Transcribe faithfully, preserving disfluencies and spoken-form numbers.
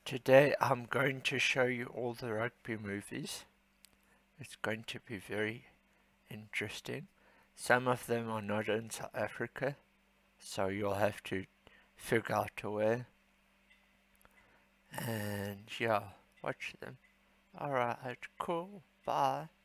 Today I'm going to show you all the rugby movies. It's going to be very interesting. Some of them are not in South Africa, so you'll have to figure out a way. And yeah, watch them. Alright, cool, bye.